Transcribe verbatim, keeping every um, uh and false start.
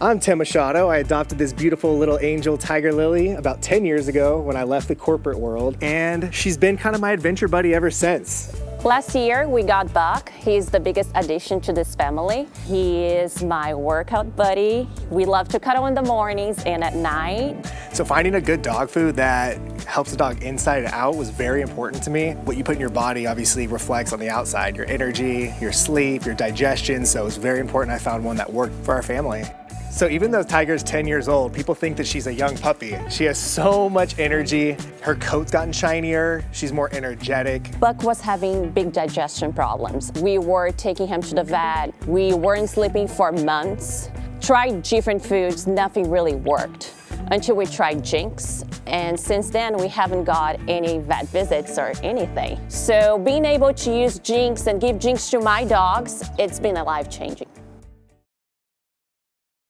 I'm Tim Machado. I adopted this beautiful little angel Tiger Lily about ten years ago when I left the corporate world, and she's been kind of my adventure buddy ever since. Last year we got Buck. He's the biggest addition to this family. He is my workout buddy. We love to cuddle in the mornings and at night. So finding a good dog food that helps the dog inside and out was very important to me. What you put in your body obviously reflects on the outside, your energy, your sleep, your digestion, so it's very important I found one that worked for our family. So even though Tiger's ten years old, people think that she's a young puppy. She has so much energy. Her coat's gotten shinier. She's more energetic. Buck was having big digestion problems. We were taking him to the vet. We weren't sleeping for months. Tried different foods, nothing really worked until we tried Jinx. And since then, we haven't got any vet visits or anything. So being able to use Jinx and give Jinx to my dogs, it's been life-changing.